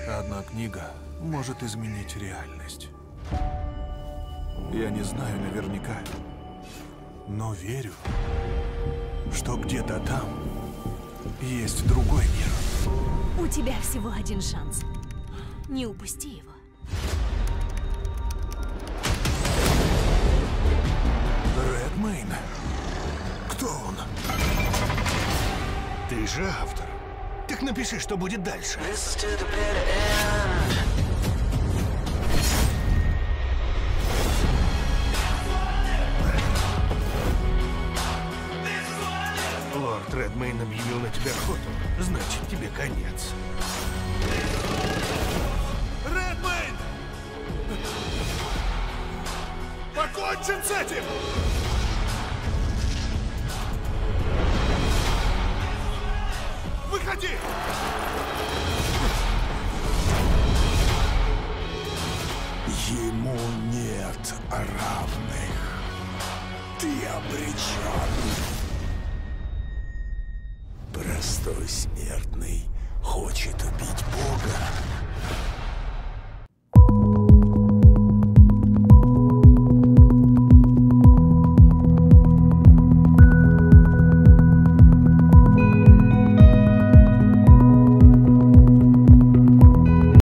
Одна книга может изменить реальность. Я не знаю наверняка, но верю, что где-то там есть другой мир. У тебя всего один шанс. Не упусти его. Редмейн? Кто он? Ты же автор. Так напиши, что будет дальше. Лорд Редмейн объявил на тебя охоту. Значит, тебе конец. Редмейн! Покончим с этим! Выходи! Ему нет равных. Ты обречен. Простой смертный хочет убить Бога.